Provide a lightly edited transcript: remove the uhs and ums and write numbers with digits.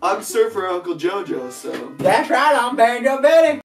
I'm Surfer Uncle JoeJoe, so. That's right, I'm Banjo Betty.